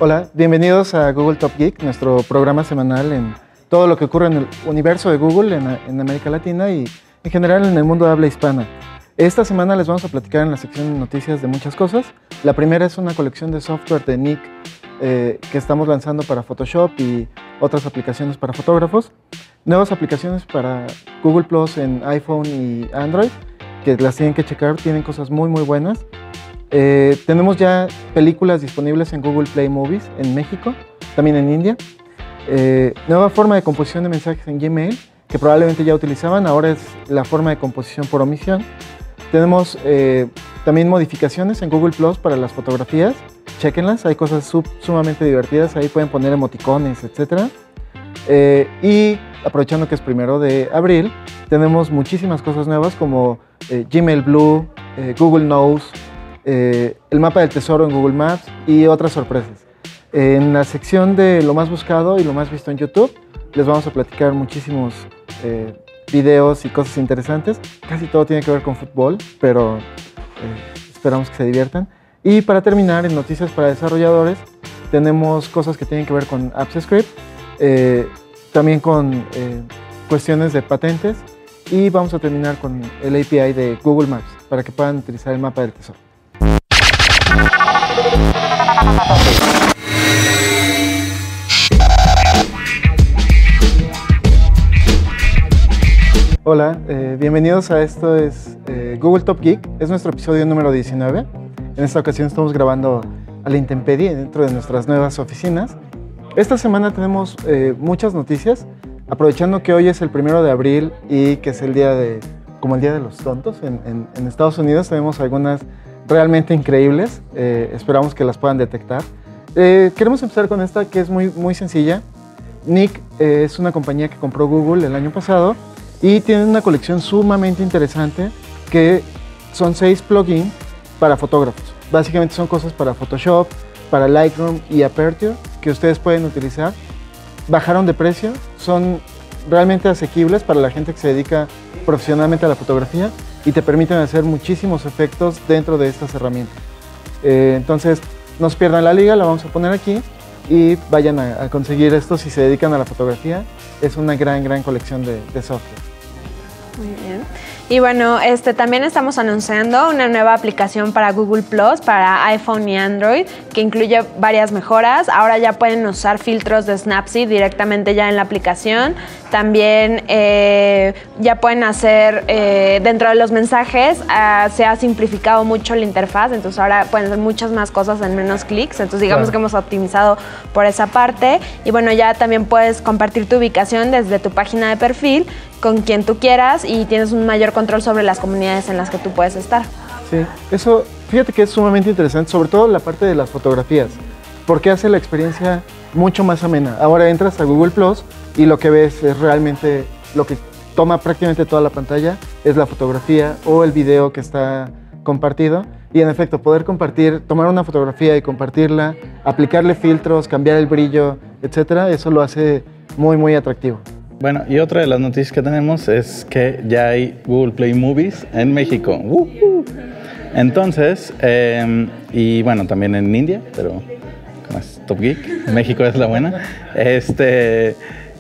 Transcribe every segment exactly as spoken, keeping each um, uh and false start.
Hola, bienvenidos a Google Top Geek, nuestro programa semanal en todo lo que ocurre en el universo de Google en, en América Latina y en general en el mundo de habla hispana. Esta semana les vamos a platicar en la sección de noticias de muchas cosas. La primera es una colección de software de Nik eh, que estamos lanzando para Photoshop y otras aplicaciones para fotógrafos. Nuevas aplicaciones para Google Plus en iPhone y Android, que las tienen que checar, tienen cosas muy muy buenas. Eh, tenemos ya películas disponibles en Google Play Movies en México, también en India. Eh, nueva forma de composición de mensajes en Gmail, que probablemente ya utilizaban, ahora es la forma de composición por omisión. Tenemos eh, también modificaciones en Google Plus para las fotografías, chequenlas, hay cosas sub, sumamente divertidas, ahí pueden poner emoticones, etcétera. Eh, y aprovechando que es primero de abril, tenemos muchísimas cosas nuevas como eh, Gmail Blue, eh, Google Knows, Eh, el mapa del tesoro en Google Maps y otras sorpresas. Eh, en la sección de lo más buscado y lo más visto en YouTube les vamos a platicar muchísimos eh, videos y cosas interesantes. Casi todo tiene que ver con fútbol, pero eh, esperamos que se diviertan. Y para terminar, en noticias para desarrolladores tenemos cosas que tienen que ver con AppsScript, eh, también con eh, cuestiones de patentes y vamos a terminar con el A P I de Google Maps para que puedan utilizar el mapa del tesoro. Hola, eh, bienvenidos a esto es eh, Google Top Geek, es nuestro episodio número diecinueve. En esta ocasión estamos grabando a la intemperie dentro de nuestras nuevas oficinas. Esta semana tenemos eh, muchas noticias, aprovechando que hoy es el primero de abril y que es el día de, como el día de los tontos en, en, en Estados Unidos, tenemos algunas realmente increíbles, eh, esperamos que las puedan detectar. Eh, queremos empezar con esta que es muy, muy sencilla. Nik eh, es una compañía que compró Google el año pasado y tiene una colección sumamente interesante que son seis plugins para fotógrafos. Básicamente son cosas para Photoshop, para Lightroom y Aperture que ustedes pueden utilizar. Bajaron de precio, son realmente asequibles para la gente que se dedica profesionalmente a la fotografía y te permiten hacer muchísimos efectos dentro de estas herramientas. Eh, entonces, no se pierdan la liga, la vamos a poner aquí y vayan a, a conseguir esto si se dedican a la fotografía. Es una gran, gran colección de, de software. Muy bien. Y bueno, este, también estamos anunciando una nueva aplicación para Google Plus, para iPhone y Android, que incluye varias mejoras. Ahora ya pueden usar filtros de Snapseed directamente ya en la aplicación. También eh, ya pueden hacer, eh, dentro de los mensajes, uh, se ha simplificado mucho la interfaz, entonces ahora pueden hacer muchas más cosas en menos clics. Entonces digamos claro. que hemos optimizado por esa parte. Y bueno, ya también puedes compartir tu ubicación desde tu página de perfil con quien tú quieras y tienes un mayor control sobre las comunidades en las que tú puedes estar. Sí, eso, fíjate que es sumamente interesante, sobre todo la parte de las fotografías, porque hace la experiencia mucho más amena. Ahora entras a Google Plus y lo que ves es realmente lo que toma prácticamente toda la pantalla, es la fotografía o el video que está compartido. Y en efecto, poder compartir, tomar una fotografía y compartirla, aplicarle filtros, cambiar el brillo, etcétera, eso lo hace muy, muy atractivo. Bueno, y otra de las noticias que tenemos es que ya hay Google Play Movies en México. Uh-huh. Entonces, eh, y bueno, también en India, pero como es Top Geek, México es la buena. Este,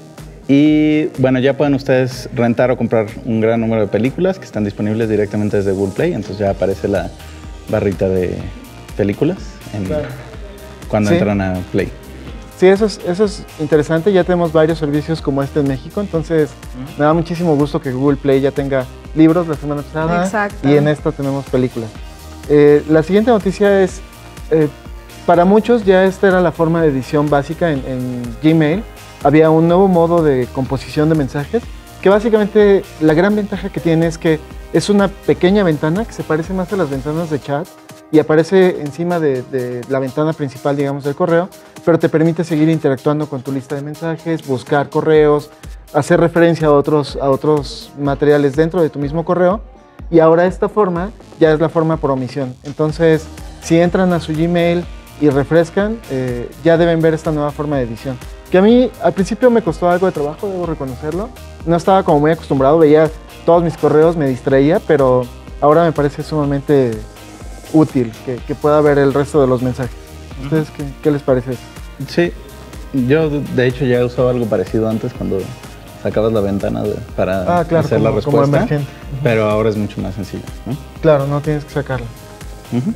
y bueno, ya pueden ustedes rentar o comprar un gran número de películas que están disponibles directamente desde Google Play. Entonces ya aparece la barrita de películas en, claro. cuando ¿Sí? entran a Play. Sí, eso es, eso es interesante, ya tenemos varios servicios como este en México, entonces uh-huh. me da muchísimo gusto que Google Play ya tenga libros la semana pasada. Exacto. Y en esto tenemos películas. Eh, la siguiente noticia es, eh, para muchos ya esta era la forma de edición básica en, en Gmail, había un nuevo modo de composición de mensajes, que básicamente la gran ventaja que tiene es que es una pequeña ventana que se parece más a las ventanas de chat y aparece encima de, de la ventana principal, digamos, del correo, pero te permite seguir interactuando con tu lista de mensajes, buscar correos, hacer referencia a otros, a otros materiales dentro de tu mismo correo. Y ahora esta forma ya es la forma por omisión. Entonces, si entran a su Gmail y refrescan, eh, ya deben ver esta nueva forma de edición. Que a mí al principio me costó algo de trabajo, debo reconocerlo. No estaba como muy acostumbrado, veía todos mis correos, me distraía, pero ahora me parece sumamente útil que, que pueda ver el resto de los mensajes. ¿Ustedes qué, qué les parece eso? Sí, yo de hecho ya he usado algo parecido antes cuando sacabas la ventana de, para ah, claro, hacer como, la respuesta, como emergente. Uh-huh. Pero ahora es mucho más sencillo, ¿no? Claro, no tienes que sacarla. Uh-huh.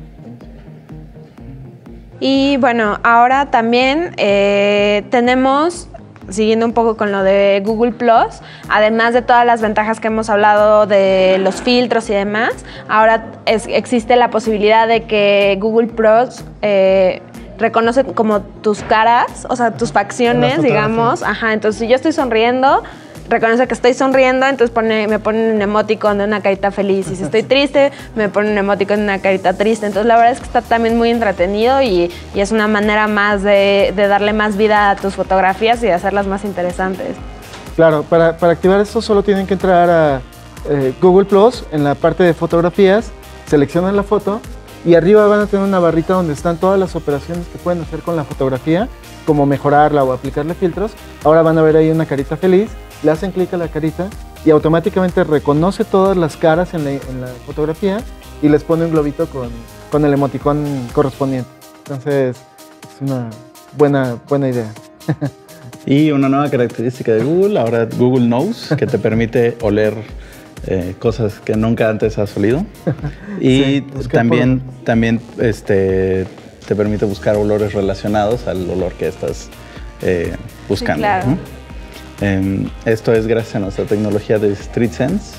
Y bueno, ahora también eh, tenemos, siguiendo un poco con lo de Google Plus, además de todas las ventajas que hemos hablado de los filtros y demás, ahora es, existe la posibilidad de que Google Plus eh, reconoce como tus caras, o sea, tus facciones, digamos. Ajá, entonces si yo estoy sonriendo, reconoce que estoy sonriendo, entonces pone, me pone un emoticon de una carita feliz. Y si estoy triste, me pone un emoticon de una carita triste. Entonces la verdad es que está también muy entretenido y, y es una manera más de, de darle más vida a tus fotografías y de hacerlas más interesantes. Claro, para, para activar esto solo tienen que entrar a eh, Google Plus, en la parte de fotografías, seleccionan la foto y arriba van a tener una barrita donde están todas las operaciones que pueden hacer con la fotografía, como mejorarla o aplicarle filtros. Ahora van a ver ahí una carita feliz, le hacen clic a la carita y automáticamente reconoce todas las caras en la, en la fotografía y les pone un globito con, con el emoticón correspondiente. Entonces es una buena, buena idea. Y una nueva característica de Google, ahora Google Knows, que te permite oler eh, cosas que nunca antes has olido. Y sí, también, también este, te permite buscar olores relacionados al olor que estás eh, buscando. Sí, claro. ¿no? Eh, esto es gracias a nuestra tecnología de StreetSense,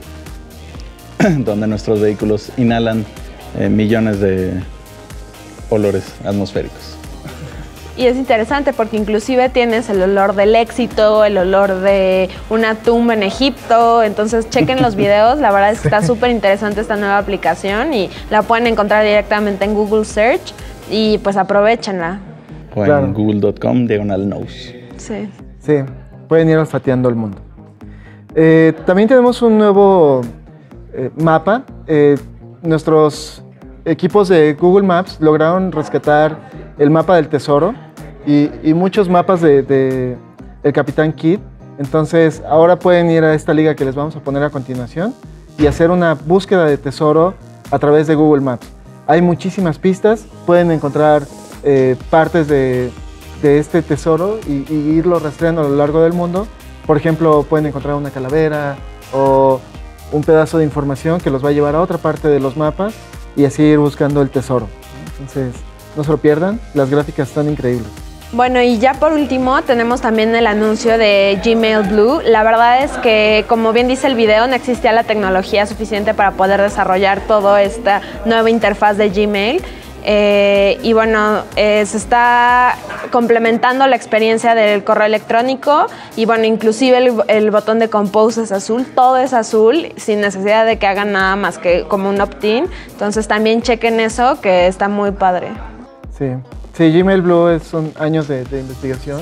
donde nuestros vehículos inhalan eh, millones de olores atmosféricos. Y es interesante porque inclusive tienes el olor del éxito, el olor de una tumba en Egipto. Entonces chequen los videos, la verdad es que está súper interesante esta nueva aplicación y la pueden encontrar directamente en Google Search y pues aprovechenla. O claro. en google punto com diagonal knows. Sí. Sí, pueden ir olfateando el mundo. Eh, también tenemos un nuevo eh, mapa. Eh, nuestros equipos de Google Maps lograron rescatar el mapa del tesoro y, y muchos mapas de, de el Capitán Kidd. Entonces ahora pueden ir a esta liga que les vamos a poner a continuación y hacer una búsqueda de tesoro a través de Google Maps. Hay muchísimas pistas, pueden encontrar eh, partes de, de este tesoro y, y irlo rastreando a lo largo del mundo. Por ejemplo, pueden encontrar una calavera o un pedazo de información que los va a llevar a otra parte de los mapas y así ir buscando el tesoro. Entonces, no se lo pierdan, las gráficas están increíbles. Bueno, y ya por último tenemos también el anuncio de Gmail Blue. La verdad es que, como bien dice el video, no existía la tecnología suficiente para poder desarrollar toda esta nueva interfaz de Gmail. Eh, y bueno, eh, se está complementando la experiencia del correo electrónico y bueno, inclusive el, el botón de Compose es azul, todo es azul sin necesidad de que hagan nada más que como un opt-in. Entonces también chequen eso, que está muy padre. Sí, sí, Gmail Blue es, son años de, de investigación.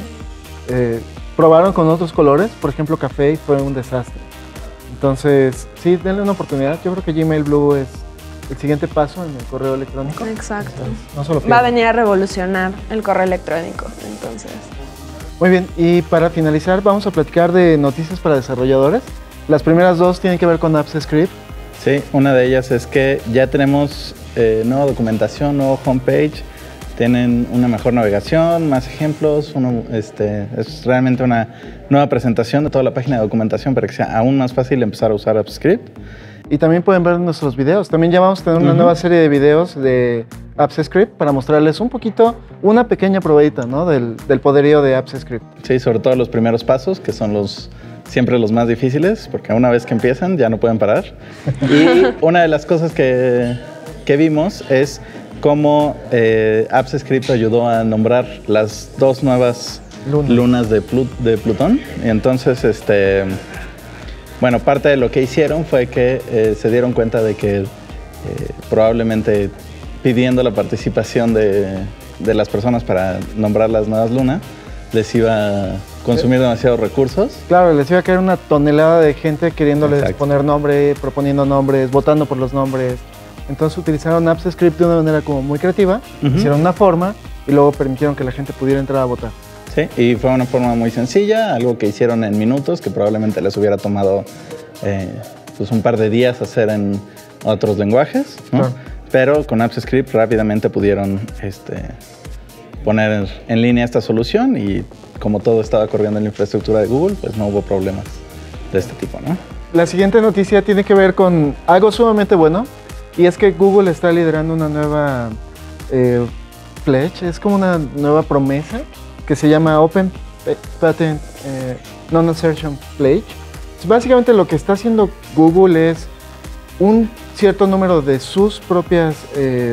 Eh, probaron con otros colores, por ejemplo café, y fue un desastre. Entonces, sí, denle una oportunidad. Yo creo que Gmail Blue es el siguiente paso en el correo electrónico. Exacto. Entonces, no solo va a venir a revolucionar el correo electrónico, entonces. Muy bien, y para finalizar vamos a platicar de noticias para desarrolladores. Las primeras dos tienen que ver con AppsScript. Sí, una de ellas es que ya tenemos eh, nueva documentación, nuevo homepage. Tienen una mejor navegación, más ejemplos, uno, este, es realmente una nueva presentación de toda la página de documentación para que sea aún más fácil empezar a usar AppsScript. Y también pueden ver nuestros videos. También ya vamos a tener una uh-huh. nueva serie de videos de AppsScript para mostrarles un poquito, una pequeña probadita, ¿no? del, del poderío de AppsScript. Sí, sobre todo los primeros pasos, que son los siempre los más difíciles, porque una vez que empiezan ya no pueden parar. Y una de las cosas que, que vimos es cómo eh, AppsScript ayudó a nombrar las dos nuevas Luna. lunas de, Plut de Plutón. Y entonces, este, bueno, parte de lo que hicieron fue que eh, se dieron cuenta de que eh, probablemente pidiendo la participación de, de las personas para nombrar las nuevas lunas, les iba a consumir demasiados recursos. Claro, les iba a caer una tonelada de gente queriéndoles Exacto. poner nombre, proponiendo nombres, votando por los nombres. Entonces utilizaron AppsScript de una manera como muy creativa, uh-huh. hicieron una forma y luego permitieron que la gente pudiera entrar a votar. Sí, y fue una forma muy sencilla, algo que hicieron en minutos, que probablemente les hubiera tomado eh, pues un par de días hacer en otros lenguajes, ¿no? Claro. pero con AppsScript rápidamente pudieron este, poner en línea esta solución y como todo estaba corriendo en la infraestructura de Google, pues no hubo problemas de este tipo, ¿no? La siguiente noticia tiene que ver con algo sumamente bueno, y es que Google está liderando una nueva eh, pledge, es como una nueva promesa que se llama Open Patent eh, Non-Assertion Pledge. Básicamente lo que está haciendo Google es un cierto número de sus propias eh,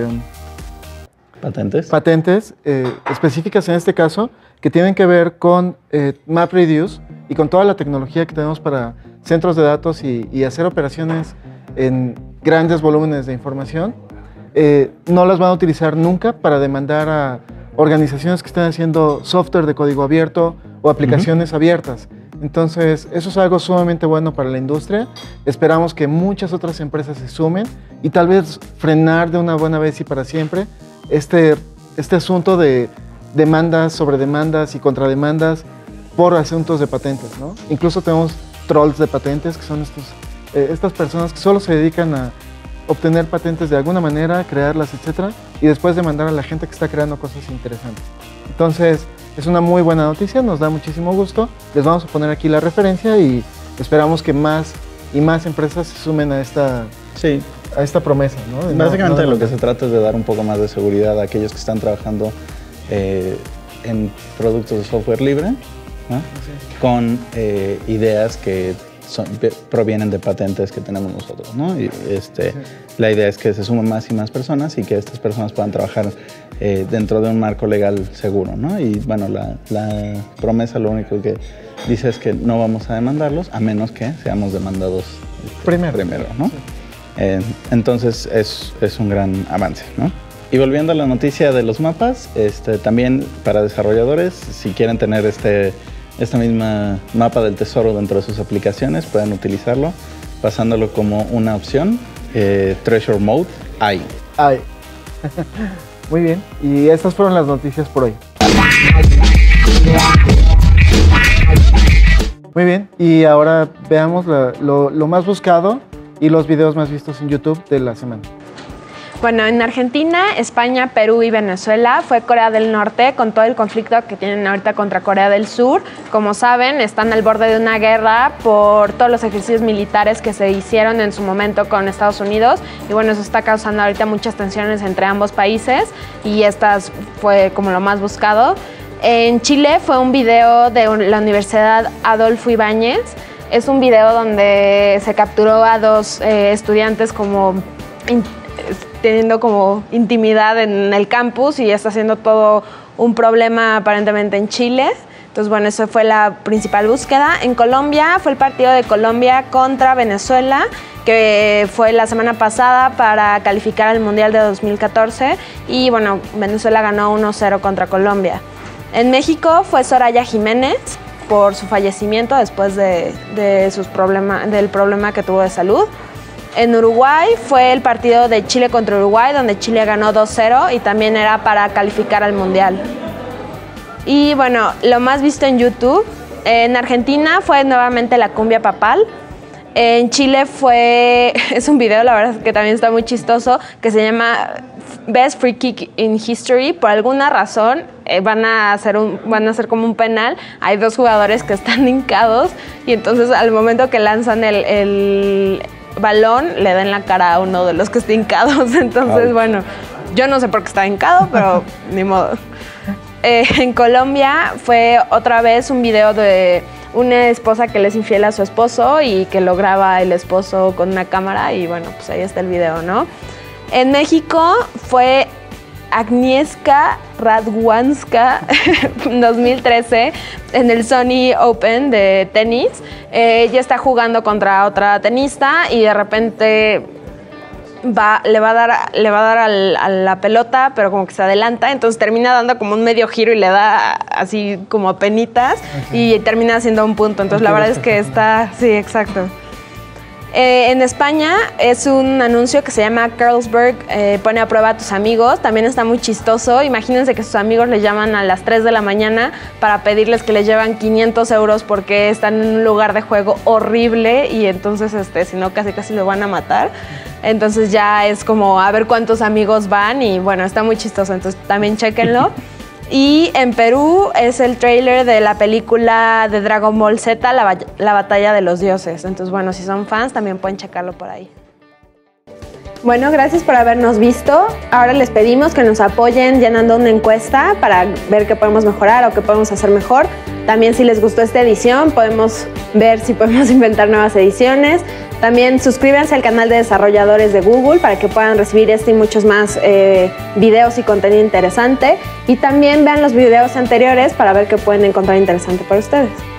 patentes, patentes eh, específicas en este caso, que tienen que ver con eh, MapReduce y con toda la tecnología que tenemos para centros de datos y, y hacer operaciones en grandes volúmenes de información. Eh, no las van a utilizar nunca para demandar a organizaciones que estén haciendo software de código abierto o aplicaciones uh-huh. abiertas. Entonces, eso es algo sumamente bueno para la industria. Esperamos que muchas otras empresas se sumen y tal vez frenar de una buena vez y para siempre este, este asunto de demandas sobre demandas y contrademandas por asuntos de patentes, ¿no? Incluso tenemos trolls de patentes, que son estos, eh, estas personas que solo se dedican a obtener patentes de alguna manera, crearlas, etcétera, y después demandar a la gente que está creando cosas interesantes. Entonces, es una muy buena noticia, nos da muchísimo gusto. Les vamos a poner aquí la referencia y esperamos que más y más empresas se sumen a esta, sí. a esta promesa, ¿no? Básicamente no, no lo que se trata es de dar un poco más de seguridad a aquellos que están trabajando eh, en productos de software libre, ¿no? Sí. Con eh, ideas que son, provienen de patentes que tenemos nosotros, ¿no? Y este, sí. La idea es que se sumen más y más personas y que estas personas puedan trabajar eh, dentro de un marco legal seguro, ¿no? Y bueno, la, la promesa lo único que dice es que no vamos a demandarlos a menos que seamos demandados este, primero. primero, ¿no? Sí. Eh, entonces es, es un gran avance, ¿no? Y volviendo a la noticia de los mapas, este, también para desarrolladores, si quieren tener este, esta misma mapa del tesoro dentro de sus aplicaciones, pueden utilizarlo pasándolo como una opción, eh, Treasure Mode, ahí. Ahí. Muy bien, y estas fueron las noticias por hoy. Muy bien, y ahora veamos la, lo, lo más buscado y los videos más vistos en YouTube de la semana. Bueno, en Argentina, España, Perú y Venezuela fue Corea del Norte con todo el conflicto que tienen ahorita contra Corea del Sur. Como saben, están al borde de una guerra por todos los ejercicios militares que se hicieron en su momento con Estados Unidos. Y bueno, eso está causando ahorita muchas tensiones entre ambos países y esta fue como lo más buscado. En Chile fue un video de la Universidad Adolfo Ibáñez. Es un video donde se capturó a dos eh, estudiantes como teniendo como intimidad en el campus y está haciendo todo un problema aparentemente en Chile. Entonces, bueno, esa fue la principal búsqueda. En Colombia fue el partido de Colombia contra Venezuela, que fue la semana pasada para calificar al Mundial de dos mil catorce y, bueno, Venezuela ganó uno cero contra Colombia. En México fue Soraya Jiménez por su fallecimiento después de, de sus problema, del problema que tuvo de salud. En Uruguay fue el partido de Chile contra Uruguay, donde Chile ganó dos cero y también era para calificar al Mundial. Y bueno, lo más visto en YouTube, en Argentina fue nuevamente la cumbia papal. En Chile fue, es un video, la verdad que también está muy chistoso, que se llama Best Free Kick in History. Por alguna razón eh, van, a hacer un, van a hacer como un penal. Hay dos jugadores que están hincados y entonces al momento que lanzan el... el balón, le da en la cara a uno de los que está hincados. Entonces, Ay. bueno, yo no sé por qué está hincado, pero ni modo. Eh, en Colombia fue otra vez un video de una esposa que le es infiel a su esposo y que lo graba el esposo con una cámara y bueno, pues ahí está el video, ¿no? En México fue Agnieszka Radwanska dos mil trece en el Sony Open de tenis. Eh, ella está jugando contra otra tenista y de repente va, le va a dar, le va a, dar al, a la pelota, pero como que se adelanta, entonces termina dando como un medio giro y le da así como a penitas okay. y termina haciendo un punto. Entonces okay, la verdad es que está, sí, exacto. Eh, en España es un anuncio que se llama Carlsberg eh, pone a prueba a tus amigos. También está muy chistoso. Imagínense que sus amigos les llaman a las tres de la mañana para pedirles que les llevan quinientos euros porque están en un lugar de juego horrible y entonces este, si no casi casi lo van a matar. Entonces ya es como a ver cuántos amigos van y bueno, está muy chistoso, entonces también chéquenlo. Y en Perú es el tráiler de la película de Dragon Ball Z, la, la batalla de los dioses. Entonces bueno, si son fans también pueden checarlo por ahí. Bueno, gracias por habernos visto. Ahora les pedimos que nos apoyen llenando una encuesta para ver qué podemos mejorar o qué podemos hacer mejor. También si les gustó esta edición, podemos ver si podemos inventar nuevas ediciones. También suscríbanse al canal de desarrolladores de Google para que puedan recibir este y muchos más eh, videos y contenido interesante. Y también vean los videos anteriores para ver qué pueden encontrar interesante para ustedes.